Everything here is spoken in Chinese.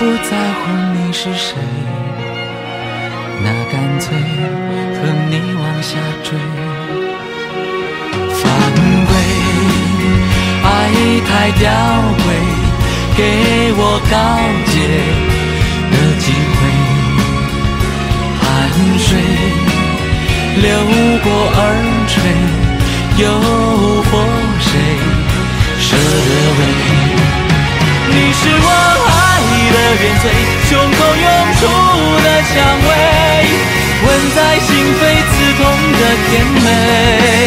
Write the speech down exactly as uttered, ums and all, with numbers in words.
不在乎你是谁，那干脆和你往下坠。犯规，爱太吊诡，给我告诫的机会。汗水流过耳垂，诱惑谁舍得为？你是我爱的原罪，胸口涌出的蔷薇，吻在心扉刺痛的甜美。